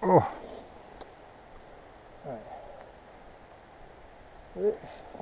Oh. Right.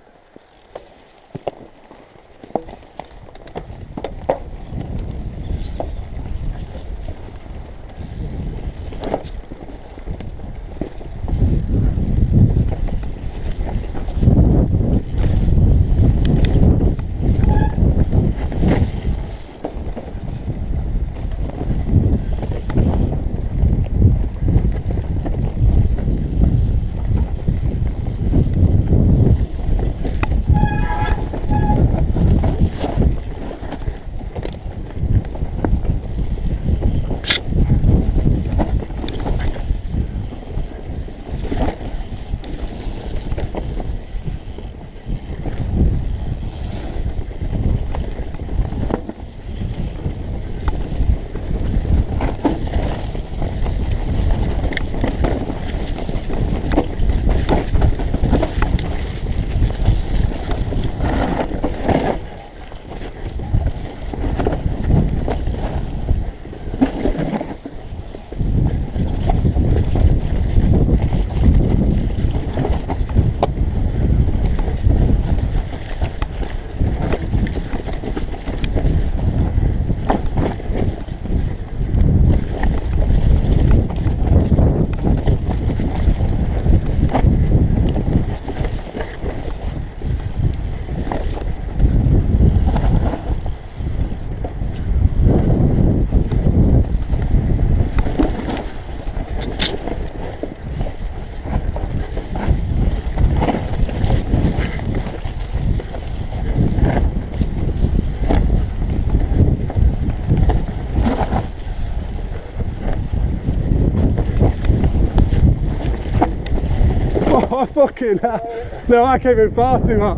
Oh, fucking hell. No, I came in far too hot.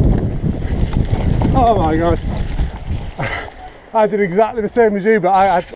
Oh my god. I did exactly the same as you, but I